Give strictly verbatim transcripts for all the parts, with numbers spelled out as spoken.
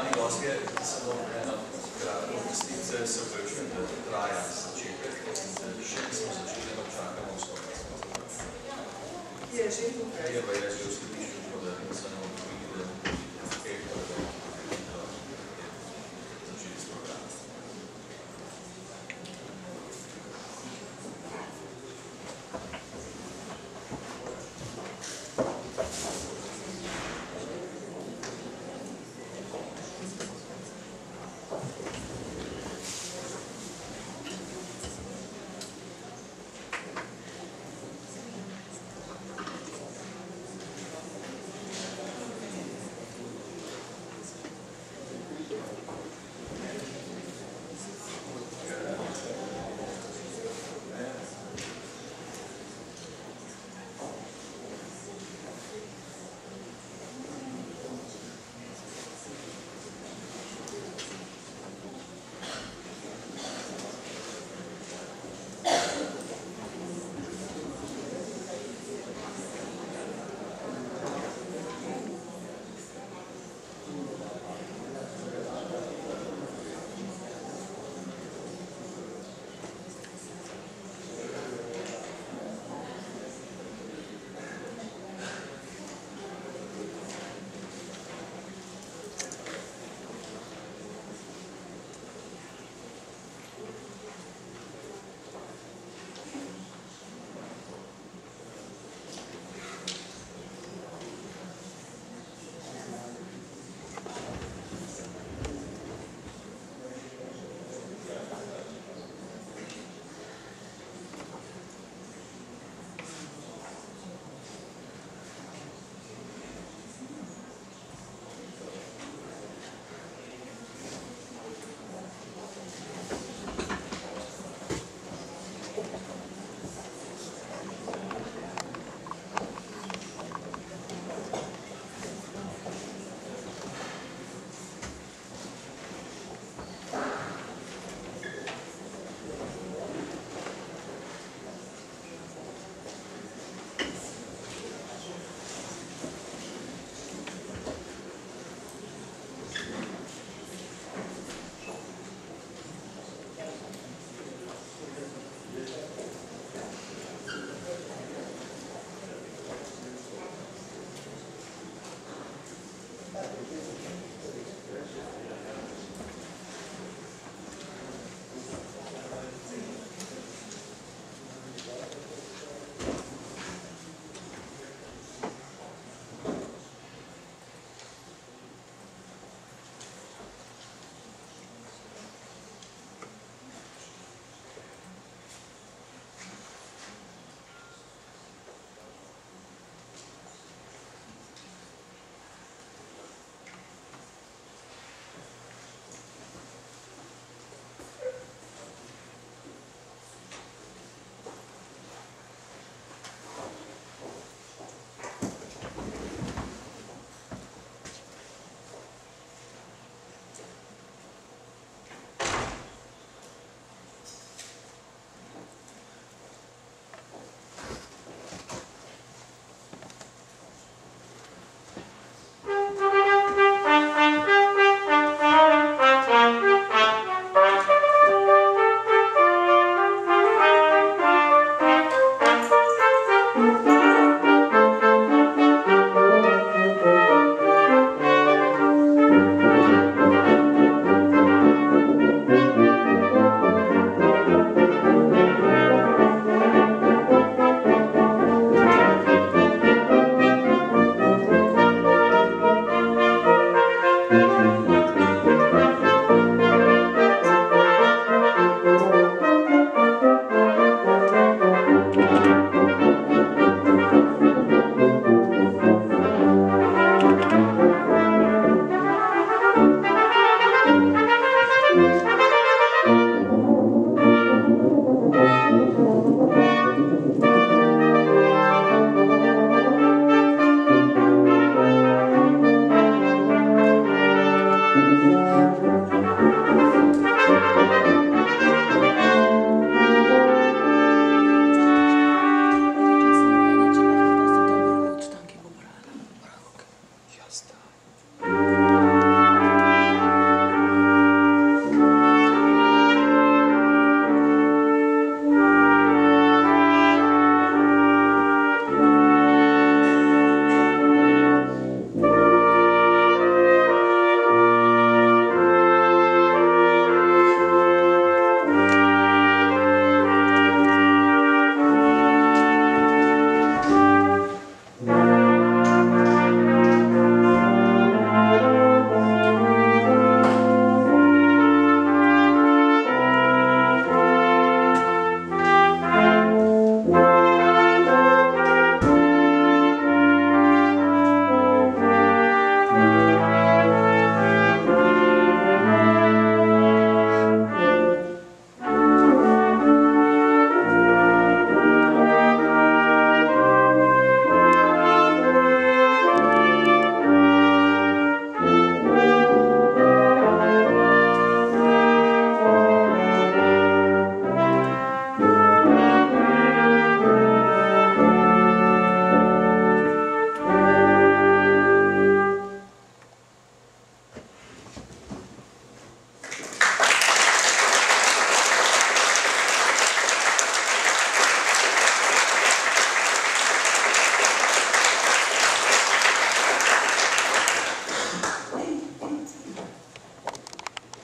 Spoštovani gostje, samo eno kratko obvestice, se opravičujem, da traja začetek in še nismo začeli, ampak čakamo vstopnice. Je že tukaj. Je pa je že v skladišču, tako da se ne odgovili, da kaj prvo začeli s programom.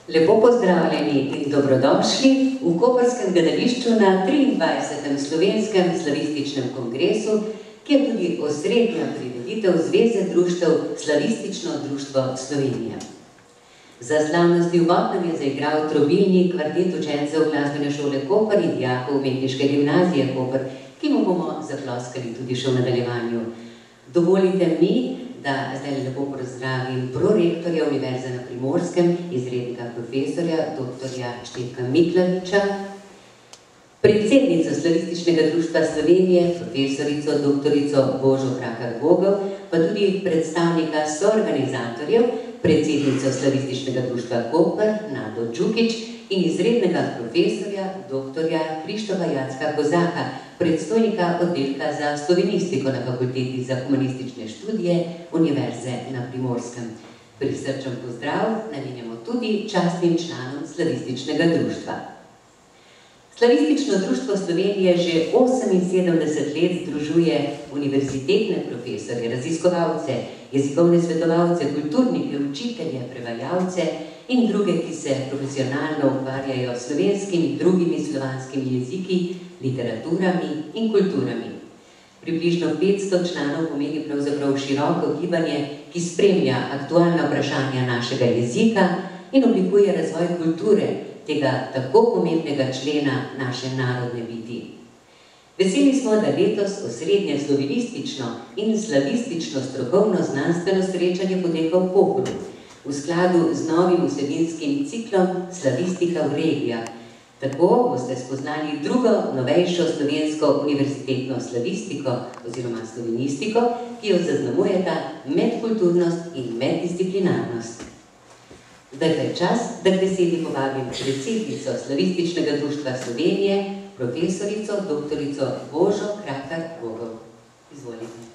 Lepo pozdravljeni in dobrodošli v Koprskem gledališču na triindvajsetem slovenskem slavističnem kongresu, ki je tudi osrednja prireditev Zveze društev Slavistično društvo Slovenije. Za slavnosti uvod nam je zaigral trobilni kvartet učencev Glasbene šole Koper in dijakov Umetniške gimnazije Koper, ki mu bomo zaploskali tudi še v nadaljevanju. Dovolite mi, da zdaj lepo pozdravim prorektorja Univerze na Primorskem, izrednega profesorja doktorja Štefka Miklaviča, predsednico Slavističnega društva Slovenije, profesorico doktorico Božo Krakar-Vogel, pa tudi predstavnika soorganizatorjev, predsednico Slavističnega društva Koper, Nado Đukić, in izrednega profesorja doktorja Krištofa Jacka Kozaka, predstojnika oddelka za slovenistiko na Fakulteti za humanistične študije Univerze na Primorskem. Prisrčen pozdrav namenjamo tudi častnim članom Slavističnega društva. Slavistično društvo Slovenije že oseminsedemdeset let združuje univerzitetne profesorje, raziskovalce, jezikovne svetovalce, kulturnike, učitelje, prevajalce in druge, ki se profesionalno ukvarjajo s slovenskimi in drugimi slovanskimi jeziki, literaturami in kulturami. Približno petsto članov pomeni pravzaprav široko gibanje, ki spremlja aktualna vprašanja našega jezika in oblikuje razvoj kulture, tega tako pomembnega člena naše narodne biti. Veseli smo, da letos osrednje slovenistično in slavistično strokovno znanstveno srečanje poteka v Kopru, v skladu z novim vsebinskim ciklom Slavistika v regijah. Tako boste spoznali drugo, novejšo slovensko univerzitetno slavistiko oziroma slovenistiko, ki jo zaznamujeta medkulturnost in meddisciplinarnost. Zdaj pa je čas, da k besedi povabim predsednico Slavističnega društva Slovenije, profesorico doktorico Božo Krakar-Vogel. Izvolite.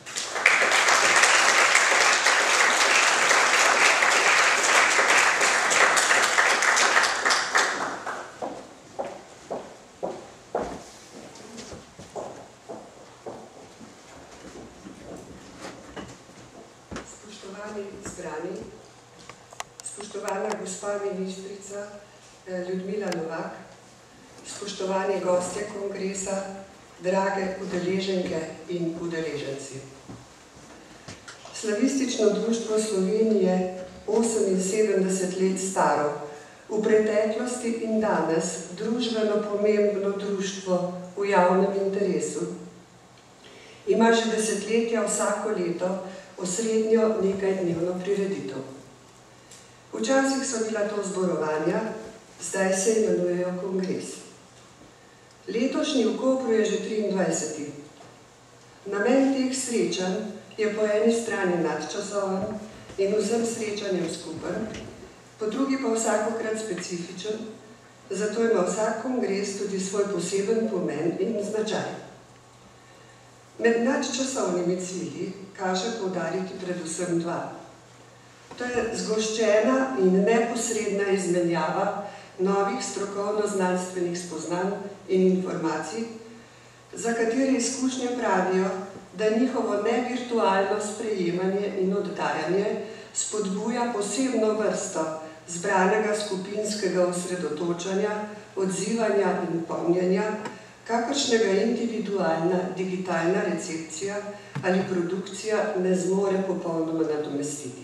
Spoštovana gospa ministrica Ljudmila Novak, spoštovani gostje kongresa, drage udeleženke in udeleženci. Slavistično društvo Slovenije, oseminsedemdeset let staro, v preteklosti in danes družbeno pomembno društvo v javnem interesu, ima že desetletja vsako leto osrednjo nekajdnevno prireditev. Včasih so bila to zborovanja, zdaj se imenujejo kongres. Letošnji v Kopru je že triindvajseti. Namen teh srečanj je po eni strani nadčasoven in vsem srečanjem skupen, po drugi pa vsakokrat specifičen, zato ima vsak kongres tudi svoj poseben pomen in značaj. Med nadčasovnimi cilji kaže poudariti predvsem dva. To je zgoščena in neposredna izmenjava novih strokovno-znanstvenih spoznanj in informacij, za katere izkušnje pravijo, da njihovo nevirtualno sprejemanje in oddajanje spodbuja posebno vrsto zbranega skupinskega osredotočanja, odzivanja in pomnjenja, kakršnega individualna digitalna recepcija ali produkcija ne zmore popolnoma nadomestiti.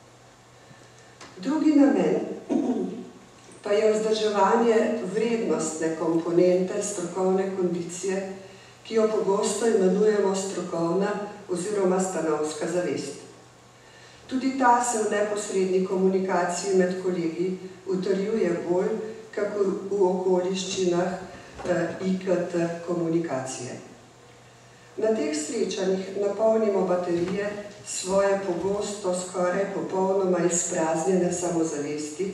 Drugi namen pa je vzdrževanje vrednostne komponente strokovne kondicije, ki jo pogosto imenujemo strokovna oziroma stanovska zavest. Tudi ta se v neposredni komunikaciji med kolegi utrjuje bolj, kakor v okoliščinah I K T komunikacije. Na teh srečanjih napolnimo baterije svoje pogosto skoraj popolnoma izpraznjene samozavesti,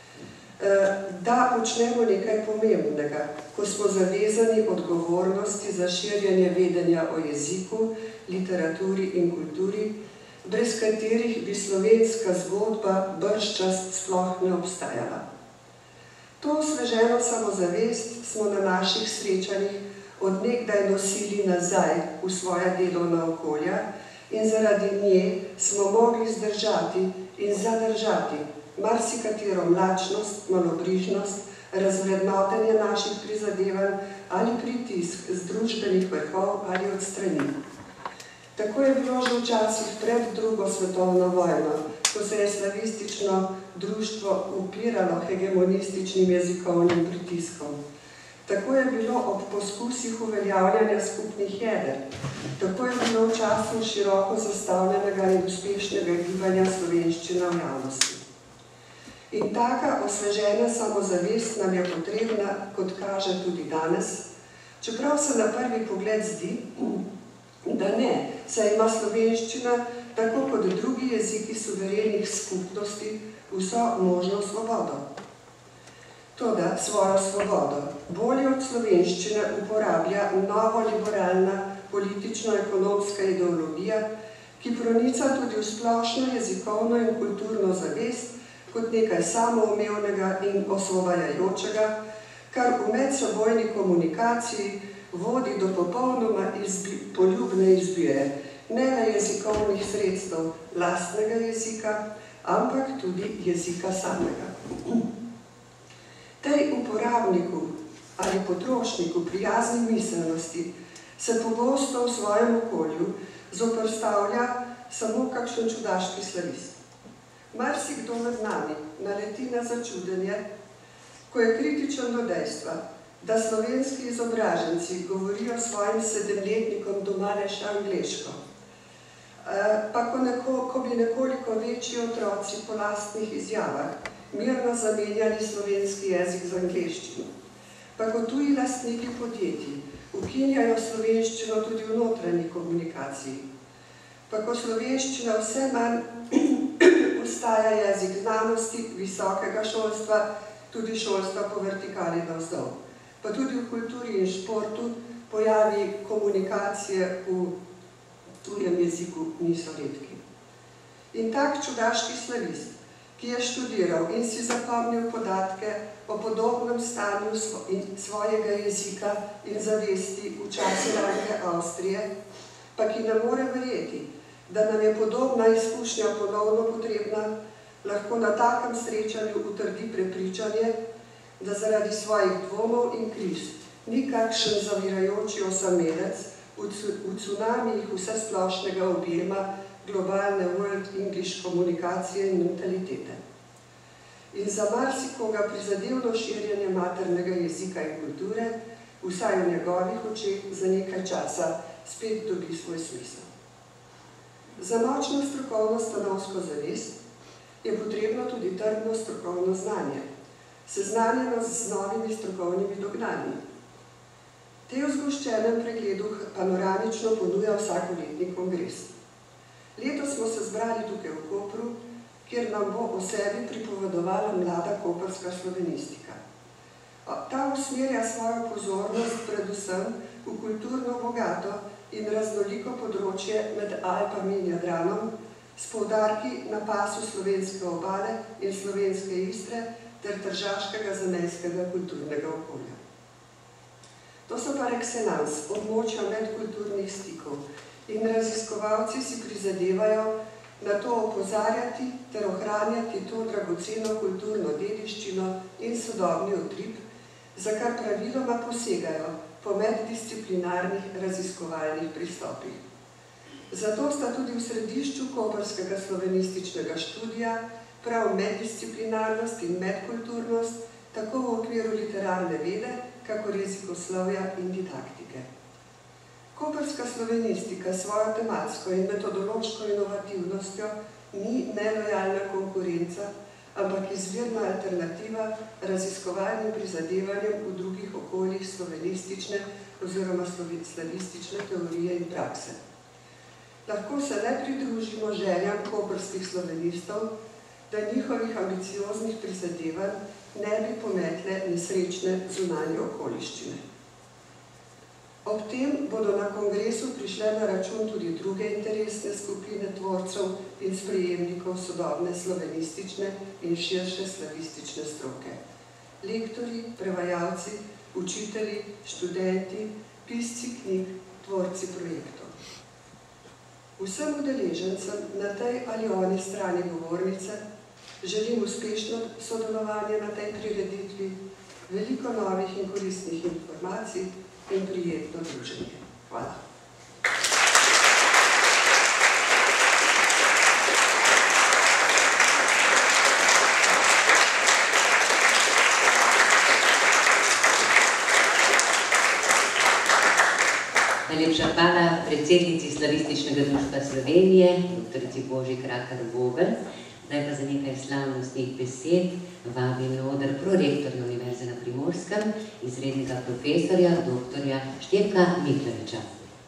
da počnemo nekaj pomembnega, ko smo zavezani odgovornosti za širjenje vedenja o jeziku, literaturi in kulturi, brez katerih bi slovenska zgodba bržčas sploh ne obstajala. To osveženo samozavest smo na naših srečanjih od nekdaj nosili nazaj v svoja delovna okolja in zaradi nje smo mogli zdržati in zadržati marsikatero mlačnost, malobrižnost, razvrednotenje naših prizadevanj ali pritisk z družbenih vrhov ali odstrani. Tako je bilo že včasih pred drugo svetovno vojno, ko se je slavistično društvo upiralo hegemonističnim jezikovnim pritiskom. Tako je bilo ob poskusih uveljavljanja skupnih jeder. Tako je bilo v času široko zastavljenega in uspešnega gibanja slovenščina v javnosti. In taka osvežena samozavest nam je potrebna, kot kaže tudi danes, čeprav se na prvi pogled zdi, da ne, saj ima slovenščina, tako kot drugi jeziki suverenih skupnosti, vso možno svobodo. Toda svojo svobodo bolje od slovenščine uporablja novoliberalna politično-ekonomska ideologija, ki pronica tudi v splošno jezikovno in kulturno zavest kot nekaj samoumevnega in osvobajajočega, kar v medsebojni komunikaciji vodi do popolnoma izbi, poljubne izbire, ne le jezikovnih sredstev lastnega jezika, ampak tudi jezika samega. Tej uporabniku ali potrošniku prijazni miselnosti se pogosto v svojem okolju zoperstavlja samo kakšen čudaški slavist. Marsikdo med nami naleti na začudenje, ko je kritičen do dejstva, da slovenski izobraženci govorijo svojim sedemletnikom doma le še angleško. Pa ko, neko, ko bi nekoliko večji otroci po lastnih izjavah mirno zamenjali slovenski jezik z angleščino. Pa ko tuji lastniki podjetij ukinjajo slovenščino tudi v notranji komunikaciji. Pa ko slovenščina vse manj ostaja jezik znanosti, visokega šolstva, tudi šolstva po vertikali navzdol. Pa tudi v kulturi in športu pojavi komunikacije v tujem jeziku niso redki. In tak čudaški slavist, ki je študiral in si zapomnil podatke o podobnem stanju svojega jezika in zavesti v času ranke Avstrije, pa ki ne more verjeti, da nam je podobna izkušnja ponovno potrebna, lahko na takem srečanju utrdi prepričanje, da zaradi svojih dvomov in kriz ni kakšen zavirajoči osamelec v cunamijih vsesplošnega objema globalne World English komunikacije in mentalitete. In za marsikoga prizadevno širjenje maternega jezika in kulture, vsaj v njegovih očeh za nekaj časa, spet dobi svoj smisel. Za močno strokovno stanovsko zavest je potrebno tudi trdno strokovno znanje, seznanjenost z novimi strokovnimi dognanji. Te v zgoščenem pregledu panoramično ponuja vsakoletni kongres. Letos smo se zbrali tukaj v Kopru, kjer nam bo o sebi pripovedovala mlada koprska slovenistika. Ta usmerja svojo pozornost predvsem v kulturno bogato in raznoliko področje med Alpami in Jadranom, s poudarki na pasu slovenske obale in slovenske Istre ter tržaškega zamejskega kulturnega okolja. To so par excellence območja medkulturnih stikov in raziskovalci si prizadevajo na to opozarjati ter ohranjati to dragoceno kulturno dediščino in sodobni utrip, za kar praviloma posegajo po meddisciplinarnih raziskovalnih pristopih. Zato sta tudi v središču koprskega slovenističnega študija prav meddisciplinarnost in medkulturnost, tako v okviru literarne vede, kakor jezikoslovja in didaktike. Koprska slovenistika svojo tematsko in metodološko inovativnostjo ni nelojalna konkurenca, ampak izvirna alternativa raziskovalnim prizadevanjem v drugih okoljih slovenistične oziroma slavistične teorije in prakse. Lahko se le pridružimo željam koprskih slovenistov, da njihovih ambicioznih prizadevanj ne bi pometle nesrečne zunanje okoliščine. Ob tem bodo na kongresu prišle na račun tudi druge interesne skupine tvorcev in sprejemnikov sodobne slovenistične in širše slavistične stroke. Lektorji, prevajalci, učitelji, študenti, pisci knjig, tvorci projektov. Vsem udeležencem na tej ali oni strani govornice Želim uspešno sodelovanje na tej prireditvi, veliko novih in koristnih informacij in prijetno druženje. Hvala. Najlepša hvala predsednici Slavističnega društva Slovenije, doktorici Boži Krakar Vogel. Zdaj pa za nekaj slavnostnih besed vabim na oder prorektorja Univerze na Primorskem, izrednega profesorja, doktorja Štefka Miklariča.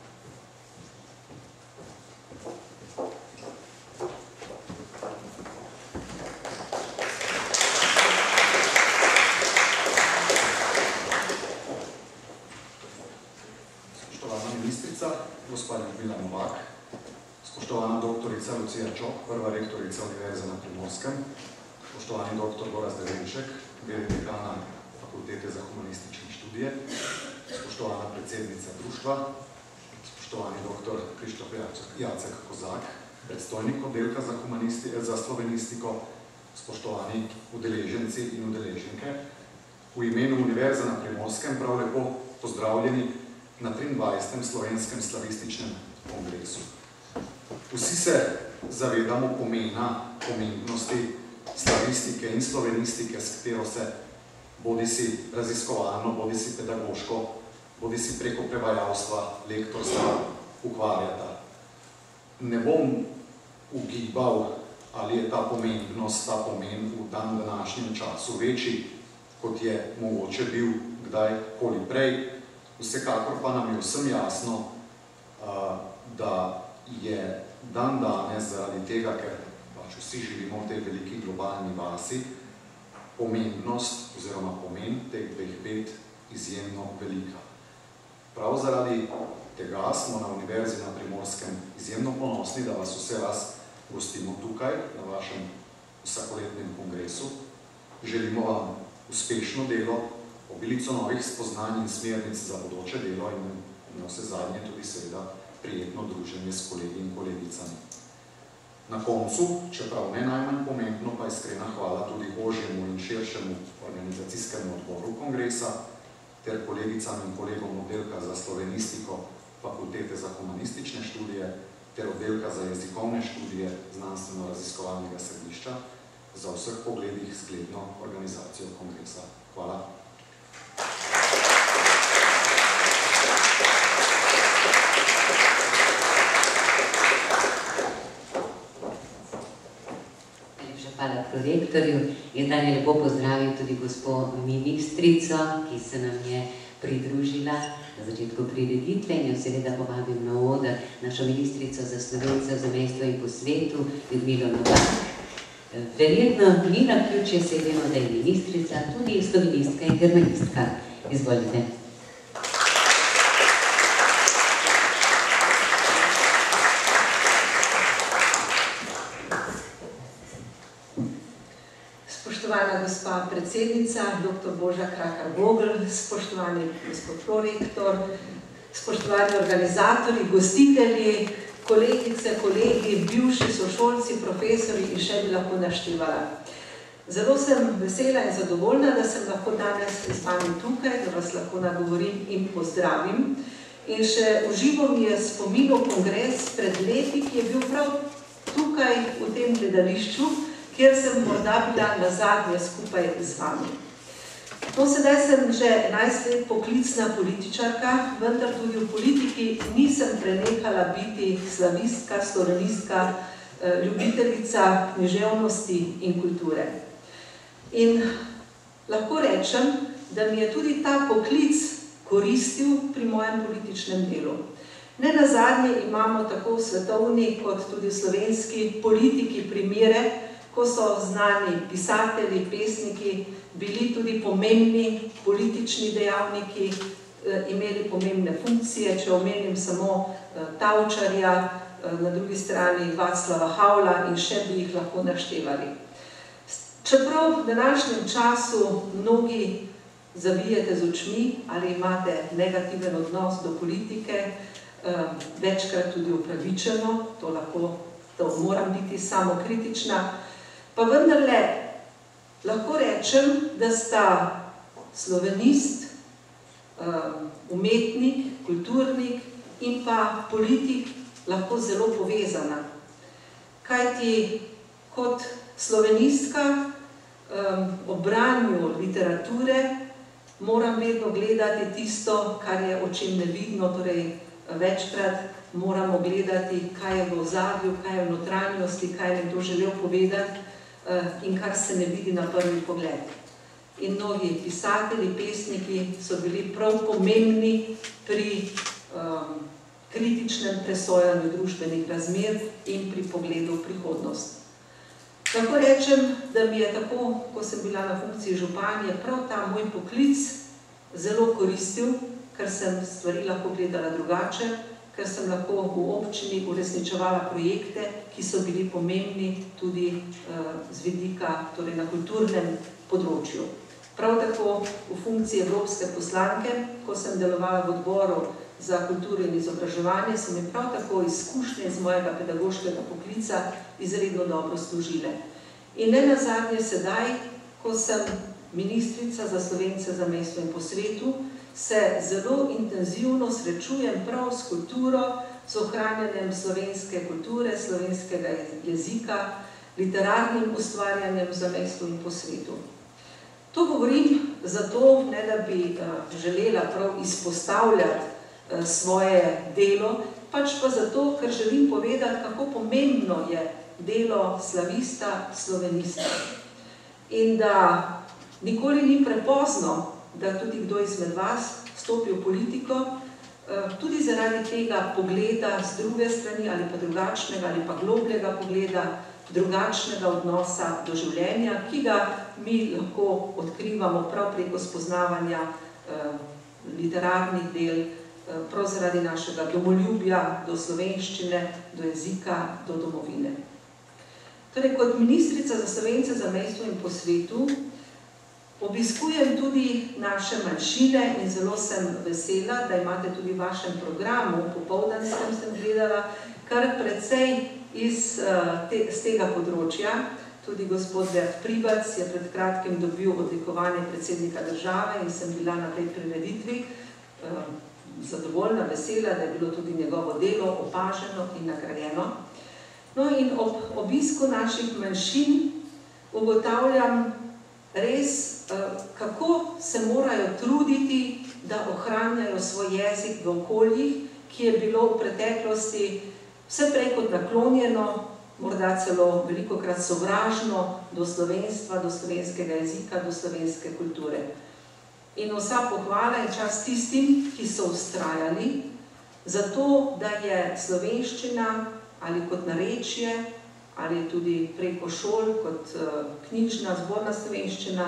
Gospa Ljubila Novak, spoštovana doktorica Lucija Čok, prva rektorica Univerze na Primorskem, spoštovani doktor Gorazd Devenšek, beli dekana Fakultete za humanistične študije, spoštovana predsednica društva, spoštovani doktor Krištof Jacek Kozak, predstojnik oddelka za, za slovenistiko, spoštovani udeleženci in udeleženke, v imenu Univerze na Primorskem prav lepo pozdravljeni na triindvajsetem slovenskem slavističnem kongresu. Vsi se zavedamo pomena, pomembnosti slavistike in slovenistike, s katero se bodi si raziskovalno, bodi si pedagoško, bodi si preko prevajalstva, lektorstva ukvarjata. Ne bom ugibal, ali je ta pomembnost, ta pomen v dan današnjem času večji, kot je mogoče bil kdajkoli prej. Vsekakor pa nam je vsem jasno, da je dan danes zaradi tega, ker pač vsi živimo v tej veliki globalni vasi, pomembnost oziroma pomen teh dveh bet izjemno velika. Prav zaradi tega smo na Univerzi na Primorskem izjemno ponosni, da vas vse vas gostimo tukaj na vašem vsakoletnem kongresu. Želimo vam uspešno delo, obilico novih spoznanj in smernic za bodoče delo in na vse zadnje tudi seveda prijetno druženje s kolegi in kolegicami. Na koncu, čeprav ne najmanj pomembno, pa iskrena hvala tudi ožjemu in širšemu organizacijskemu odboru kongresa ter kolegicam in kolegom oddelka za slovenistiko Fakultete za humanistične študije ter oddelka za jezikovne študije Znanstveno-raziskovalnega središča za vseh pogledih zgledno organizacijo kongresa. Hvala. Hvala prorektorju. In dalje lepo pozdravim tudi gospo ministrico, ki se nam je pridružila na začetku prireditve in jo seveda povabim na oder našo ministrico za Slovence v zamejstvu in po svetu, Ljubilo Novak. Verjetno ni naključje, se vemo, da je ministrica tudi slovenistka in germanistka. Izvolite. Spoštovana gospa predsednica, doktor Boža Krakar Vogel, spoštovani gospod prorektor, spoštovani organizatorji, gostitelji, kolegice, kolegi, bivši sošolci, profesori in še bi lahko naštevala. Zelo sem vesela in zadovoljna, da sem lahko danes z vami tukaj, da vas lahko nagovorim in pozdravim. In še v živo mi je spominil kongres pred leti, ki je bil prav tukaj v tem gledališču, kjer sem morda bila nazadnje skupaj z vami. No, sedaj sem že enajst let poklicna političarka, vendar tudi v politiki nisem prenehala biti slavistka, slovenistka, ljubiteljica književnosti in kulture. In lahko rečem, da mi je tudi ta poklic koristil pri mojem političnem delu. Ne nazadnje imamo tako v svetovni kot tudi v slovenski politiki primere, ko so znani pisatelji, pesniki, bili tudi pomembni politični dejavniki, imeli pomembne funkcije, če omenim samo Tavčarja, na drugi strani Václava Havla in še bi jih lahko naštevali. Čeprav v današnjem času mnogi zavijete z očmi ali imate negativen odnos do politike, večkrat tudi upravičeno, to lahko, to moram biti samokritična, Pa vendarle lahko rečem, da sta slovenist, umetnik, kulturnik in pa politik lahko zelo povezana. Kajti kot slovenistka ob branju literature moram vedno gledati tisto, kar je očem nevidno, torej večkrat moramo gledati, kaj je v ozadju, kaj je v notranjosti, kaj je nekdo želel povedati in kar se ne vidi na prvi pogled. In mnogi pisatelji, pesniki so bili prav pomembni pri um, kritičnem presojanju družbenih razmer in pri pogledu v prihodnost. Lahko rečem, da mi je tako, ko sem bila na funkciji županje, prav ta moj poklic zelo koristil, ker sem stvari lahko gledala drugače, ker sem lahko v občini uresničevala projekte, ki so bili pomembni tudi uh, z vidika, torej na kulturnem področju. Prav tako v funkciji evropske poslanke, ko sem delovala v odboru za kulturo in izobraževanje, so mi prav tako izkušnje iz mojega pedagoškega poklica izredno dobro služile. In ne nazadnje sedaj, ko sem ministrica za Slovence za mesto in po svetu, se zelo intenzivno srečujem prav s kulturo, s ohranjanjem slovenske kulture, slovenskega jezika, literarnim ustvarjanjem za mesto in po svetu. To govorim zato, ne da bi želela prav izpostavljati svoje delo, pač pa zato, ker želim povedati, kako pomembno je delo slavista, slovenista. In da nikoli ni prepozno, da tudi kdo izmed vas vstopi v politiko, tudi zaradi tega pogleda z druge strani ali pa drugačnega ali pa globljega pogleda, drugačnega odnosa do življenja, ki ga mi lahko odkrivamo prav preko spoznavanja literarnih del, prav zaradi našega domoljubja do slovenščine, do jezika, do domovine. Torej, kot ministrica za Slovence za mesto in po svetu obiskujem tudi naše manjšine in zelo sem vesela, da imate tudi v vašem programu, popoldanskem sem gledala, kar precej iz te, z tega področja. Tudi gospod Bert Pribac je pred kratkim dobil odlikovanje predsednika države in sem bila na tej prireditvi zadovoljna, vesela, da je bilo tudi njegovo delo opaženo in nagrajeno. No in ob obisku naših manjšin ugotavljam res, kako se morajo truditi, da ohranjajo svoj jezik v okoljih, ki je bilo v preteklosti vse prej kot naklonjeno, morda celo velikokrat sovražno do slovenstva, do slovenskega jezika, do slovenske kulture. In vsa pohvala in čast tistim, ki so vztrajali, zato, da je slovenščina ali kot narečje, ali tudi preko šol, kot knjižna, zborna slovenščina,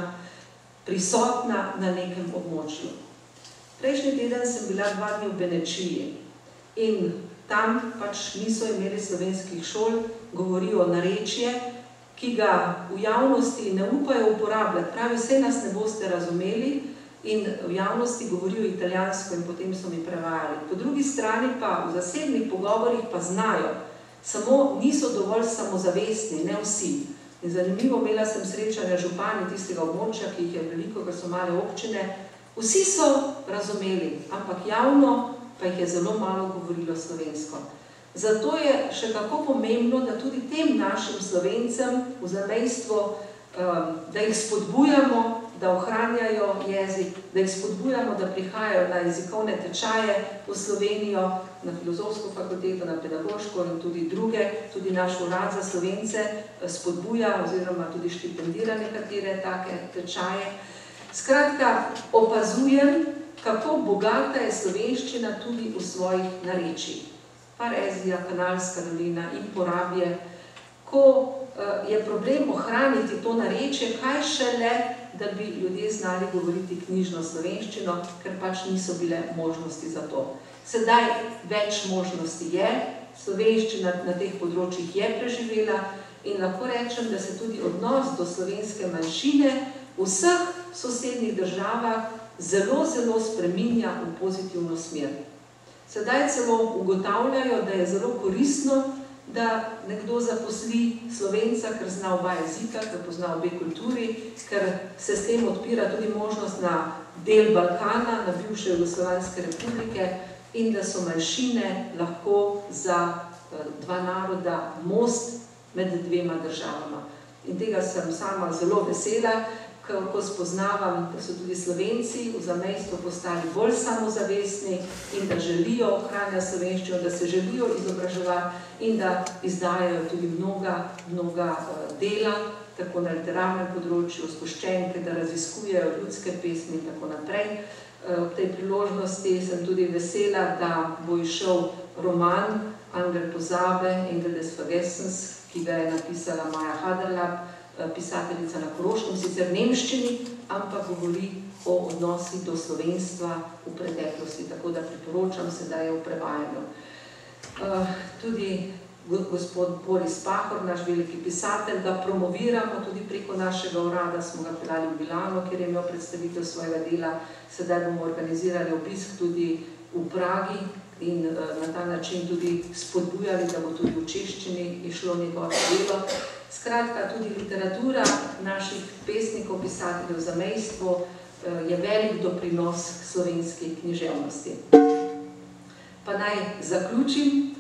prisotna na nekem območju. Prejšnji teden sem bila dva dni v Benečiji in tam pač niso imeli slovenskih šol, govorijo narečje, ki ga v javnosti ne upajo uporabljati. Pravi, vse nas ne boste razumeli in v javnosti govorijo italijansko in potem so mi prevajali. Po drugi strani pa v zasebnih pogovorih pa znajo, samo niso dovolj samozavestni, ne vsi. In zanimivo, imela sem srečanja župani tistega območja, ki jih je veliko, ker so male občine. Vsi so razumeli, ampak javno pa jih je zelo malo govorilo slovensko. Zato je še kako pomembno, da tudi tem našim Slovencem v zamejstvu, da jih spodbujamo, da ohranjajo jezik, da jih spodbujamo, da prihajajo na jezikovne tečaje v Slovenijo, na filozofsko fakulteto, na pedagoško in tudi druge. Tudi naš urad za Slovence spodbuja oziroma tudi štipendira nekatere take tečaje. Skratka, opazujem, kako bogata je slovenščina tudi v svojih narečjih. Parezija, Kanalska dolina in Porabje. Ko je problem ohraniti to narečje, kaj šele, da bi ljudje znali govoriti knjižno slovenščino, ker pač niso bile možnosti za to. Sedaj več možnosti je, slovenščina na teh področjih je preživela in lahko rečem, da se tudi odnos do slovenske manjšine v vseh sosednjih državah zelo, zelo spreminja v pozitivno smer. Sedaj celo ugotavljajo, da je zelo koristno, da nekdo zaposli Slovenca, ker zna oba jezika, ker pozna obe kulturi, ker se s tem odpira tudi možnost na del Balkana, na bivše Jugoslovanske republike in da so manjšine lahko za dva naroda most med dvema državama. In tega sem sama zelo vesela, ko spoznavam, da so tudi Slovenci v zamejstvu postali bolj samozavestni in da želijo ohranjati slovenščino, da se želijo izobraževati in da izdajajo tudi mnoga, mnoga dela, tako na literarnem področju, zgoščenke, da raziskujejo ljudske pesmi in tako naprej. V tej priložnosti sem tudi vesela, da bo izšel roman Angel pozabe, Engel des Vergessens, ki ga je napisala Maja Haderlap, pisateljica na Koroškem, sicer v nemščini, ampak govori o odnosih do slovenstva v preteklosti, tako da priporočam se, da je v prevajanju. Tudi gospod Boris Pahor, naš veliki pisatelj, ga promoviramo tudi preko našega urada, smo ga pelali v Milano, kjer je imel predstavitev svojega dela, sedaj bomo organizirali obisk tudi v Pragi in na ta način tudi spodbujali, da bo tudi v češčini išlo njegovo delo. Skratka, tudi literatura naših pesnikov, pisateljev v zamejstvu je velik doprinos k slovenski književnosti. Pa naj zaključim.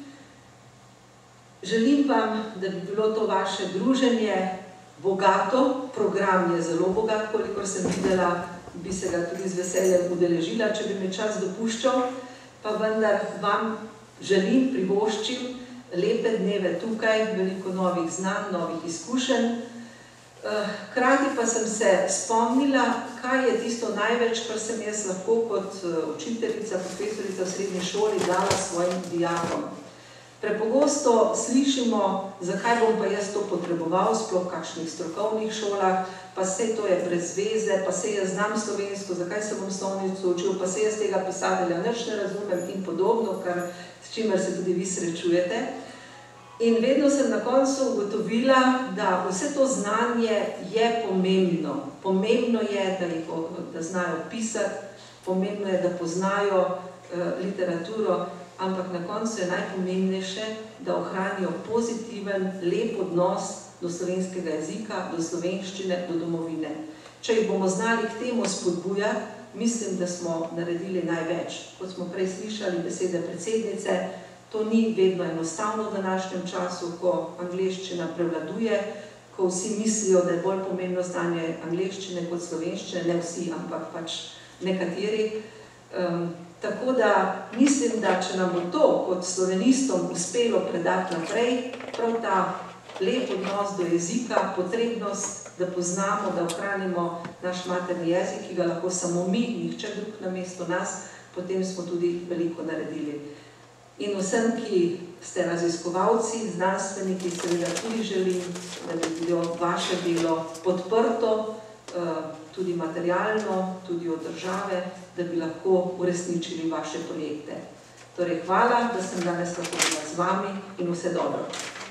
Želim vam, da bi bilo to vaše druženje bogato, program je zelo bogat, kolikor sem videla, bi se ga tudi z veseljem udeležila, če bi me čas dopuščal, pa vendar vam želim, privoščim lepe dneve tukaj, veliko novih znanj, novih izkušenj. Hkrati pa sem se spomnila, kaj je tisto največ, kar sem jaz lahko kot učiteljica, profesorica v srednji šoli dala svojim dijakom. Prepogosto slišimo, zakaj bom pa jaz to potreboval, sploh v kakšnih strokovnih šolah, pa sej to je brez veze, pa sej jaz znam slovensko, zakaj se bom slovnico učil, pa sej jaz tega pisatelja nič ne razumem in podobno, kar, s čimer se tudi vi srečujete. In vedno sem na koncu ugotovila, da vse to znanje je pomembno. Pomembno je, da, jih, da znajo pisati, pomembno je, da poznajo uh, literaturo, ampak na koncu je najpomembnejše, da ohranijo pozitiven, lep odnos do slovenskega jezika, do slovenščine, do domovine. Če jih bomo znali k temu spodbujati, mislim, da smo naredili največ. Kot smo prej slišali besede predsednice, to ni vedno enostavno v današnjem času, ko angleščina prevladuje, ko vsi mislijo, da je bolj pomembno znanje angleščine kot slovenščine, ne vsi, ampak pač nekateri. Um, Tako da mislim, da če nam bo to kot slovenistom uspelo predati naprej, prav ta lep odnos do jezika, potrebnost, da poznamo, da ohranimo naš materni jezik, ki ga lahko samo mi, nihče drug namesto nas, potem smo tudi veliko naredili. In vsem, ki ste raziskovalci, znanstveniki, seveda tudi želim, da bi bilo vaše delo podprto, tudi materialno, tudi od države, da bi lahko uresničili vaše projekte. Torej, hvala, da sem danes lahko bila z vami in vse dobro.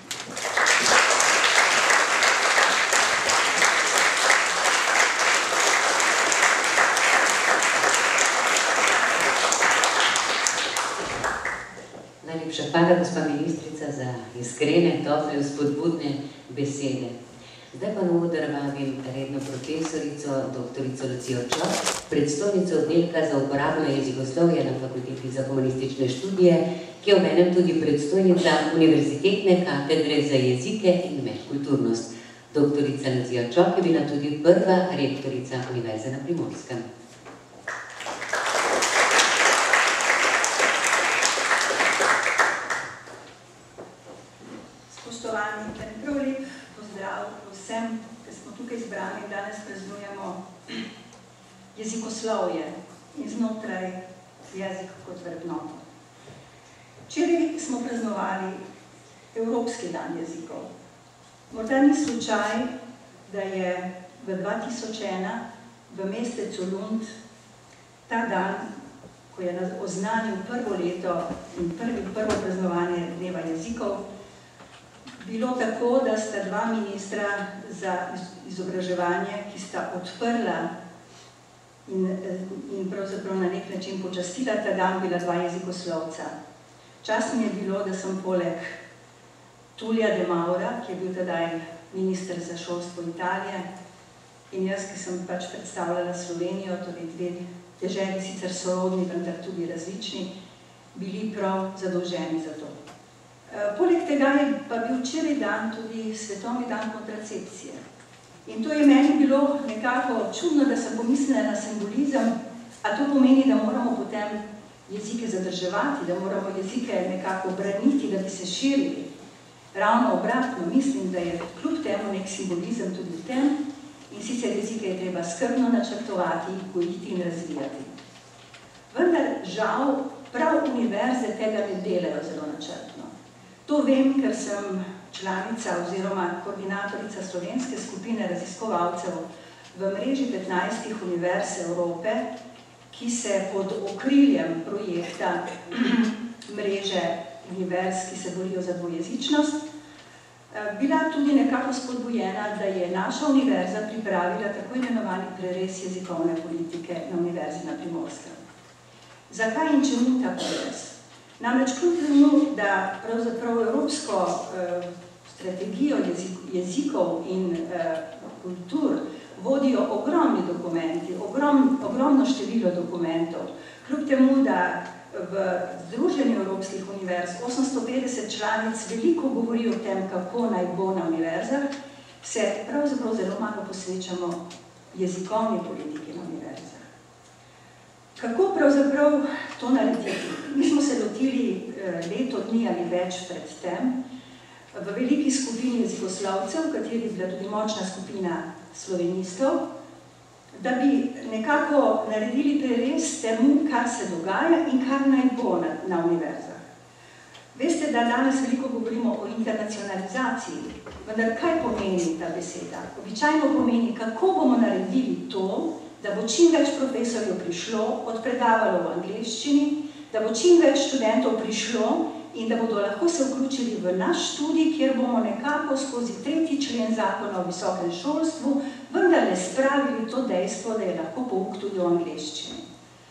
Najlepša hvala, gospa ministrica, za iskrene, tople, spodbudne besede. Zdaj pa na oder vabim redno profesorico, doktorico Lucijo Čop, predstojnico oddelka za uporabno jezikoslovje na Fakulteti za humanistične študije, ki je obenem tudi predstojnica Univerzitetne katedre za jezike in medkulturnost. Doktorica Lucija Čop je bila tudi prva rektorica Univerze na Primorskem. Spoštovani, prav lep pozdrav vsem, ki smo tukaj zbrani, danes praznujemo jezikoslovje in znotraj jezik kot vrednoto. Včeraj smo praznovali Evropski dan jezikov. Morda ni slučaj, da je v dva tisoč ena v mestecu Lund ta dan, ko je oznanil prvo leto in prvi, prvo praznovanje dneva jezikov, bilo tako, da sta dva ministra za izobraževanje, ki sta odprla in, in pravzaprav na nek način počastila ta dan, bila dva jezikoslovca. Čast mi je bilo, da sem poleg Tulija de Maura, ki je bil tedaj minister za šolstvo Italije, in jaz, ki sem pač predstavljala Slovenijo, torej dve deželi, sicer sorodni, vendar tudi različni, bili prav zadolženi za to. Poleg tega je pa bil včeraj dan tudi svetovni dan kontracepcije. In to je meni bilo nekako čudno, da sem pomislila na simbolizem, a to pomeni, da moramo potem jezike zadrževati, da moramo jezike nekako braniti, da bi se širili. Ravno obratno, mislim, da je kljub temu nek simbolizem tudi v tem, in sicer jezike je treba skrbno načrtovati, gojiti in razvijati. Vendar, žal, prav univerze tega ne delajo zelo načrtno. To vem, ker sem članica oziroma koordinatorica slovenske skupine raziskovalcev v mreži petnajstih univerz Evrope, ki se pod okriljem projekta mreže univerz, ki se borijo za dvojezičnost, bila tudi nekako spodbujena, da je naša univerza pripravila tako imenovani prerez jezikovne politike na Univerzi na Primorskem. Zakaj in čemu ta prerez? Namreč kljub temu, da pravzaprav evropsko eh, strategijo jezik, jezikov in eh, kultur vodijo ogromni dokumenti, ogrom, ogromno število dokumentov, kljub temu, da v Združenju evropskih univerz osemsto petdeset članic veliko govori o tem, kako naj bo na univerzah, se pravzaprav zelo malo posvečamo jezikovni politiki na univerzah. Kako pravzaprav to narediti? Mi smo se lotili leto dni ali več pred tem v veliki skupini jezikoslovcev, v kateri je bila tudi močna skupina slovenistov, da bi nekako naredili prerez temu, kar se dogaja in kar naj bo na, na univerzah. Veste, da danes veliko govorimo o internacionalizaciji, vendar kaj pomeni ta beseda? Običajno pomeni, kako bomo naredili to, da bo čim več profesorjev prišlo, odpredavalo v angleščini, da bo čim več študentov prišlo in da bodo lahko se vključili v naš študij, kjer bomo nekako skozi tretji člen zakona o visokem šolstvu vendarle spravili to dejstvo, da je lahko pouk tudi v angleščini.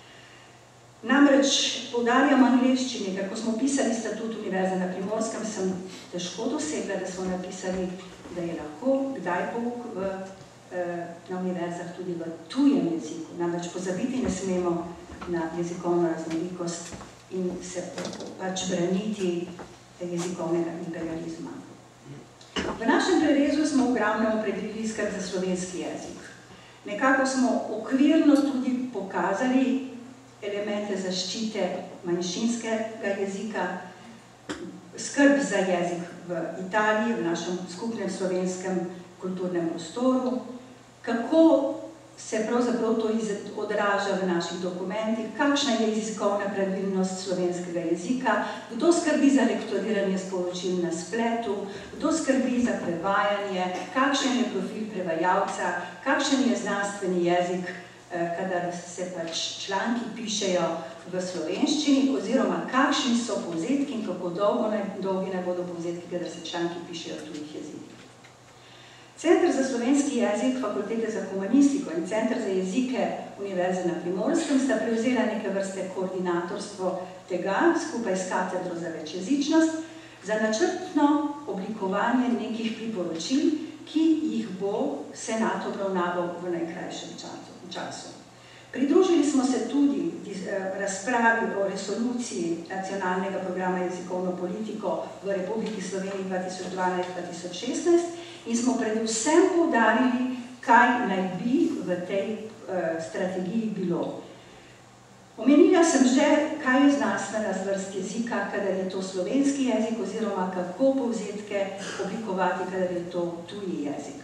Namreč poudarjam angleščini, kako smo pisali statut Univerze na Primorskem, sem težko dosegla, da smo napisali, da je lahko kdaj pouk v, na univerzah tudi v tujem jeziku. Namreč pozabiti ne smemo na jezikovno raznolikost in se pač braniti jezikovnega imperializma. V našem prerezu smo v glavnem opredelili skrb za slovenski jezik. Nekako smo okvirno tudi pokazali elemente zaščite manjšinskega jezika, skrb za jezik v Italiji, v našem skupnem slovenskem kulturnem prostoru, kako se pravzaprav to odraža v naših dokumentih, kakšna je jezikovna pravilnost slovenskega jezika, kdo skrbi za lektoriranje sporočil na spletu, kdo skrbi za prevajanje, kakšen je profil prevajalca, kakšen je znanstveni jezik, kadar se pač članki pišejo v slovenščini, oziroma kakšni so povzetki in kako dolgo ne, dolgi ne bodo povzetki, kadar se članki pišejo v tujih jezikih. Center za slovenski jezik Fakultete za humanistiko in Center za jezike Univerze na Primorskem sta prevzela neke vrste koordinatorstvo tega, skupaj s katedro za večjezičnost, za načrtno oblikovanje nekih priporočil, ki jih bo senat obravnaval v najkrajšem času. Pridružili smo se tudi razpravi o resoluciji nacionalnega programa jezikovno politiko v Republiki Sloveniji dva tisoč dvanajst do dva tisoč šestnajst in smo predvsem poudarili, kaj naj bi v tej uh, strategiji bilo. Omenila sem že, kaj je znanstvena zvrst jezika, kadar je to slovenski jezik, oziroma kako povzetke oblikovati, kadar je to tuji jezik.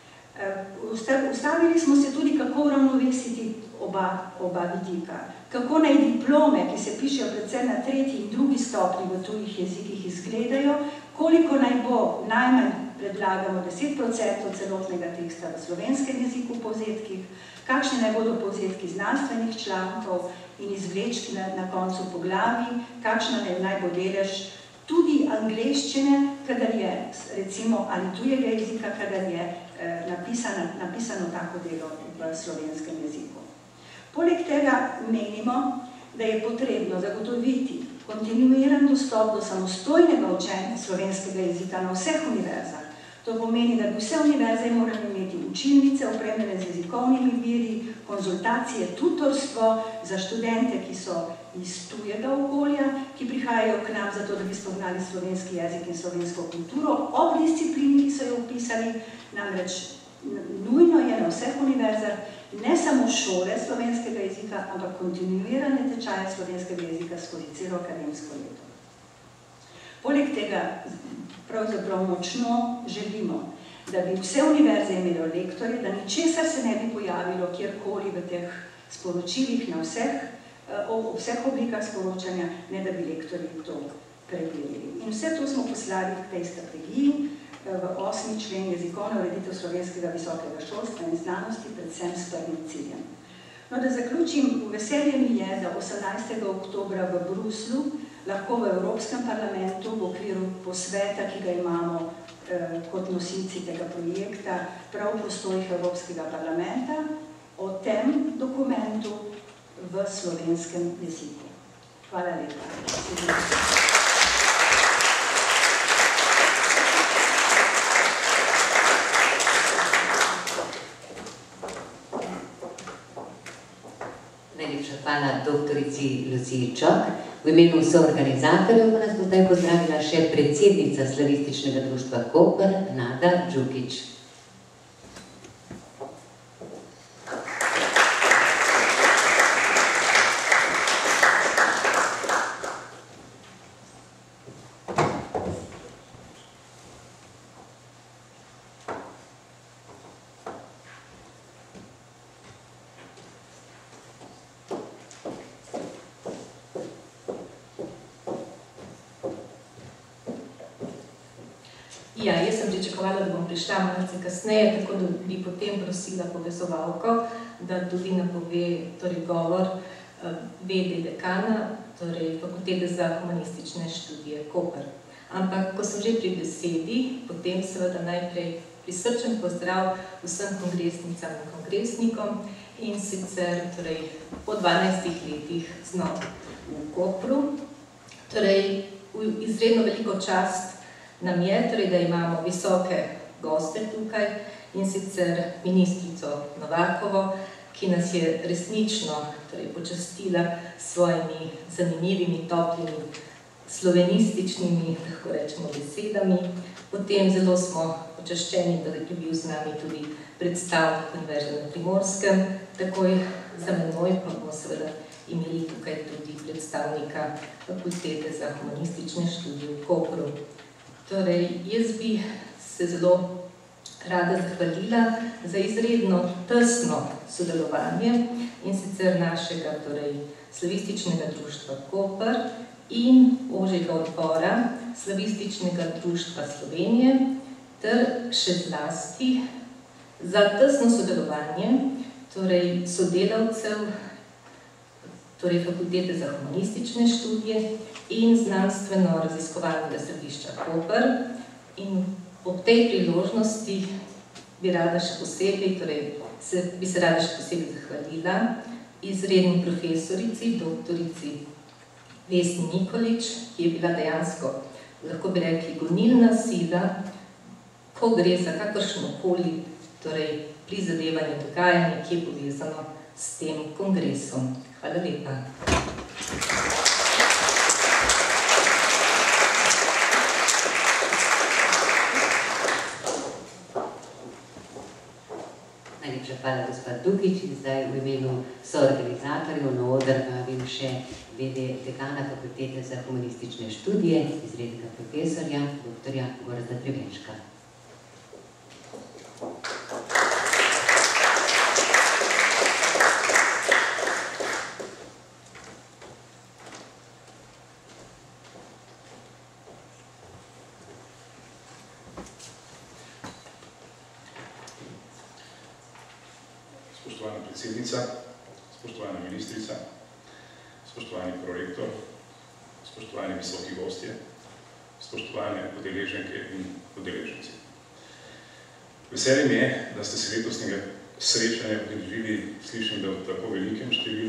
Ustavili smo se tudi, kako uravnovesiti oba, oba vidika. Kako naj diplome, ki se pišejo predvsem na tretji in drugi stopnji v tujih jezikih, izgledajo, koliko naj bo, najmanj predlagamo deset procentov celotnega teksta v slovenskem jeziku v povzetkih, kakšne naj bodo povzetki znanstvenih člankov in izvlečki na, na koncu poglavij, kakšna naj bo delež tudi angleščine, kadar je, recimo, ali tujega jezika, kadar je eh, napisano, napisano tako delo v slovenskem jeziku. Poleg tega menimo, da je potrebno zagotoviti kontinuiran dostop do samostojnega učenja slovenskega jezika na vseh univerzah. To pomeni, da bi vse univerze morali imeti učilnice, opremljene z jezikovnimi viri, konzultacije, tutorstvo za študente, ki so iz tujega okolja, ki prihajajo k nam zato, da bi spoznali slovenski jezik in slovensko kulturo ob disciplini, ki so jo upisali. Namreč nujno je na vseh univerzah ne samo šole slovenskega jezika, ampak kontinuirane tečaje slovenskega jezika skozi celo akademsko leto. Poleg tega pravzaprav močno želimo, da bi vse univerze imeli lektorje, da ničesar se ne bi pojavilo kjerkoli v teh sporočilih na vseh, o vseh oblikah sporočanja, ne da bi lektorji to preverili. In vse to smo poslali k tej strategiji v osmi člen jezikovna ureditev slovenskega visokega šolstva in znanosti, predvsem s prvim ciljem. No, da zaključim, veselje mi je, da osemnajstega oktobra v Bruslu lahko v Evropskem parlamentu v okviru posveta, ki ga imamo eh, kot nosilci tega projekta, prav v prostorih Evropskega parlamenta, o tem dokumentu v slovenskem jeziku. Hvala lepa. Hvala doktorici Luciji Čok. V imenu soorganizatorjev pa nas bo zdaj pozdravila še predsednica Slavističnega društva Koper, Nada Džukić. Ja, jaz sem pričakovala, da bom prišla malce kasneje, tako da bi potem prosila povezovalko, da tudi napove torej, govor ve de dekana, torej Fakultete za humanistične študije Koper. Ampak, ko sem že pri besedi, potem seveda najprej prisrčen pozdrav vsem kongresnicam in kongresnikom in sicer torej, po dvanajstih letih znova v Kopru. Torej, izredno veliko čast nam je, torej, da imamo visoke goste tukaj in sicer ministrico Novakovo, ki nas je resnično torej, počastila s svojimi zanimivimi, toplimi, slovenističnimi, lahko rečemo, besedami. Potem zelo smo počaščeni, da je bil z nami tudi predstavnik Univerze na Primorskem, takoj za menoj pa bomo seveda imeli tukaj tudi predstavnika Fakultete za humanistične študije v Kopru. Torej, jaz bi se zelo rada zahvalila za izredno tesno sodelovanje in sicer našega torej, Slavističnega društva Koper in ožjega odbora Slavističnega društva Slovenije ter še zlasti za tesno sodelovanje torej, sodelavcev torej Fakultete za humanistične študije in znanstveno-raziskovalnega središča Koper. In ob tej priložnosti bi rada še posebej, torej se, bi se rada še posebej zahvalila izredni profesorici, doktorici Vesni Nikolič, ki je bila dejansko, lahko bi rekli, gonilna sila, ko gre za kakršnokoli torej, prizadevanje, dogajanje, ki je povezano s tem kongresom. Hvala lepa. Najlepša hvala, gospod Dukić, in zdaj v imenu soorganizatorjev na oder vabim še ve de dekana Fakultete za humanistične študije, izrednega profesorja, doktorja Gorazda Drevenška. Spoštovana predsednica, spoštovana ministrica, spoštovani prorektor, spoštovani visoki gostje, spoštovane udeleženke in udeleženci. Veselje mi je, da ste se letosnega srečanja udeležili, slišim, da v tako velikem številu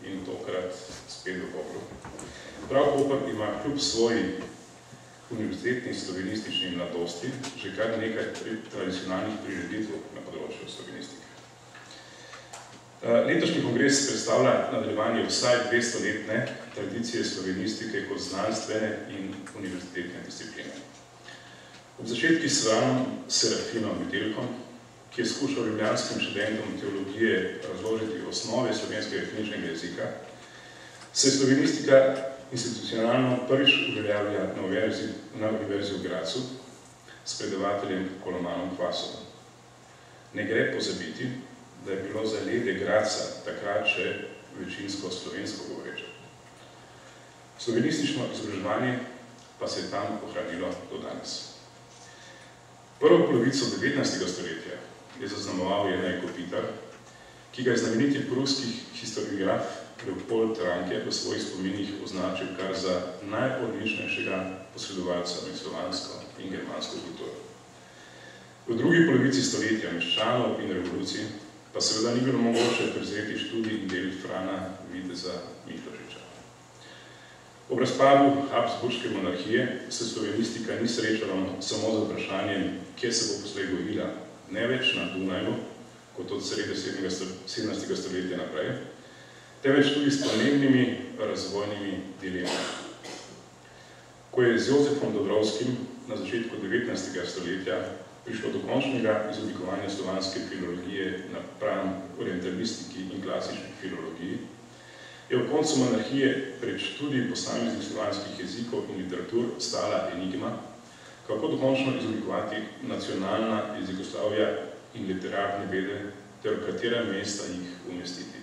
in tokrat spet v Kopru. Prav Koper ima kljub svoji univerzitetni slovenistični mladosti že kar nekaj tradicionalnih prireditev na področju slovenistike. Letošnji kongres predstavlja nadaljevanje vsaj dvestoletne tradicije slovenistike kot znanstvene in univerzitetne discipline. Ob začetki s Franom Serafinom Metelkom, ki je skušal ljubljanskim študentom teologije razložiti osnove slovenskega knjižnega jezika, se je slovenistika institucionalno prvič uveljavlja na univerzi, na univerzi v Gracu s predavateljem Kolomanom Kvasom. Ne gre pozabiti, da je bilo zaledje Graca takrat še večinsko slovensko govoreče. Slovenistično izobraževanje pa se je tam ohranilo do danes. Prvo polovico devetnajstega stoletja je zaznamoval Jernej Kopitar, ki ga je znameniti pruski historiograf Leopold Ranke v svojih spominih označil kar za najodličnejšega posredovalca med slovansko in germansko kulturo. V drugi polovici stoletja meščanov in revolucij pa seveda ni bilo mogoče prezreti študij in del Frana Viteza Miklošiča. Ob razpadu Habsburške monarhije se slovenistika ni srečala samo z vprašanjem, kje se bo poslej gojila, ne več na Dunaju, kot od sredi sedemnajstega stoletja naprej, temveč tudi s pomembnimi razvojnimi dilemami. Ko je z Jozefom Dobrovskim na začetku devetnajstega stoletja prišlo do končnega izoblikovanja slovanske filologije napram orientalistiki in klasični filologiji, je v koncu monarhije pred študij posameznih slovanskih jezikov in literatur stala enigma, kako dokončno izoblikovati nacionalna jezikoslavja in literarne vede, ter v katera mesta jih umestiti.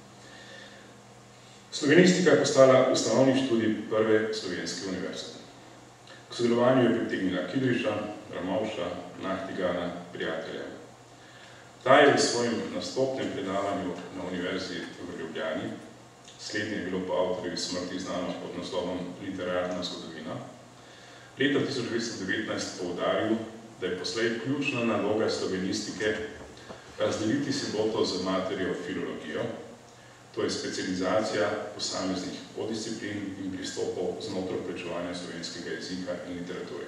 Slovenistika je postala ustanovni študij prve slovenske univerze. K sodelovanju je pritegnila Kidriča, Ramovša, Nahtigana, Prijatelja. Ta je v svojem nastopnem predavanju na univerzi v Ljubljani, slednje je bilo po avtorjevi smrti znano pod naslovom Literarna zgodovina, leta tisoč devetsto devetnajst poudaril, da je poslej ključna naloga slovenistike razdeliti siboto z materijo filologijo, to je specializacija posameznih poddisciplin in pristopov znotraj preučevanja slovenskega jezika in literature.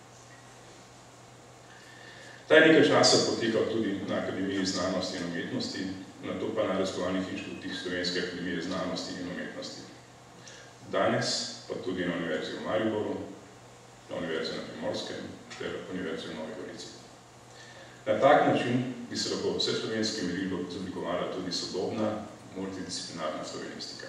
Ta je nekaj časa potekal tudi na Akademiji znanosti in umetnosti, nato pa na raziskovalnih inštitutih Slovenske akademije znanosti in umetnosti. Danes pa tudi na Univerzi v Mariboru, na Univerzi na Primorskem ter Univerzi v Novi Gorici. Na tak način bi se lahko vse slovenske merilo izoblikovala tudi sodobna multidisciplinarna slovenistika.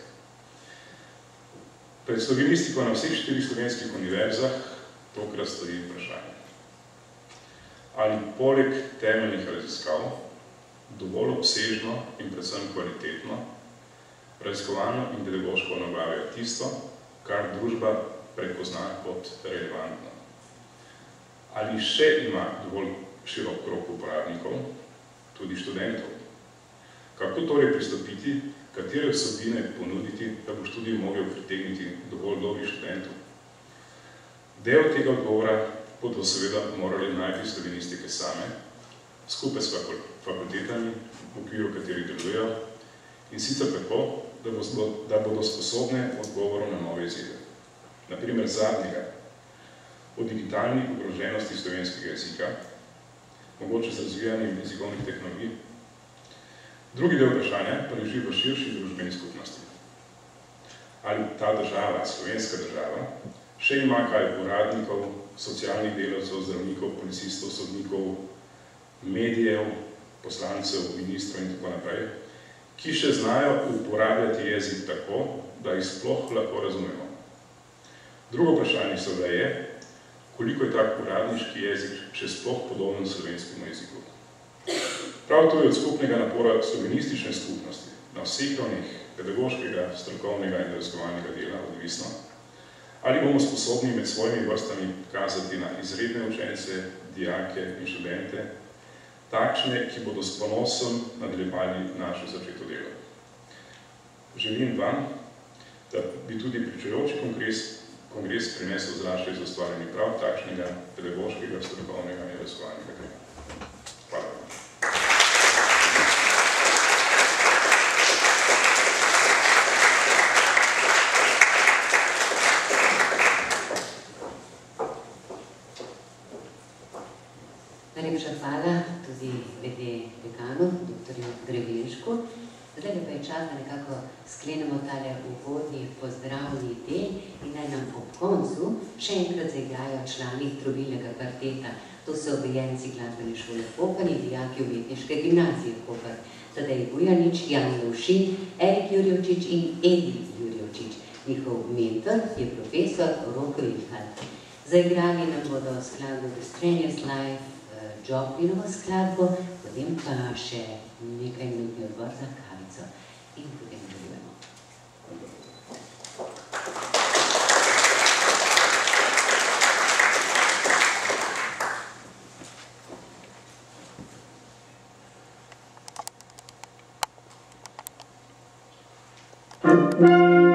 Pred slovenistiko na vseh štirih slovenskih univerzah tokrat stoji vprašanje. Ali poleg temeljnih raziskav dovolj obsežno in predvsem kvalitetno raziskovalno in pedagoško nabavlja tisto, kar družba prepozna kot relevantno? Ali še ima dovolj širok krog uporabnikov, tudi študentov? Kako torej pristopiti, katere vsebine ponuditi, da bo študij mogel pritegniti dovolj dobrih študentov? Del tega odgovora bodo seveda morali najti slovenistike same, skupaj s fakultetami, v okviru katerih delujejo, in sicer tako, da, bo, da bodo sposobne odgovorov na nove izzive. Na primer zadnjega, o digitalni ogroženosti slovenskega jezika, mogoče z razvijanjem jezikovnih tehnologij. Drugi del vprašanja pa leži v širši družbeni skupnosti. Ali ta država, slovenska država, še ima kaj uradnikov, socialnih delavcev, zdravnikov, policistov, sodnikov, medijev, poslancev, ministrov in tako naprej, ki še znajo uporabljati jezik tako, da jih sploh lahko razumemo. Drugo vprašanje seveda je, koliko je tak uradniški jezik še sploh podoben slovenskemu jeziku. Prav to je od skupnega napora slovenistične skupnosti na vseh ravneh pedagoškega, strokovnega in raziskovalnega dela odvisno, ali bomo sposobni med svojimi vrstami kazati na izredne učence, dijake in študente, takšne, ki bodo s ponosom nadaljevali naše začeto delo. Želim vam, da bi tudi pričujoči kongres, kongres prinesel zrašče za ustvarjanje prav takšnega pedagoškega, strokovnega in raziskovalnega dela. Hvala vam. Dolenšku. Zdaj pa je čas, da nekako sklenemo tale uvodni pozdravni del in naj nam ob koncu še enkrat zaigrajo člani trobilnega kvarteta. To so obejenci glasbene šole Koper in dijaki umetniške gimnazije Koper. Tadej Bujanič, Jan Lovšin, Erik Jurjevčič in Edi Jurjevčič. Njihov mentor je profesor Roko Ilhal. Zaigrali nam bodo skladbo The Strenuous Life, Joplinovo skladbo, potem pa še nekaj minutni odbor za kavico in potem nadaljujemo. Thank you.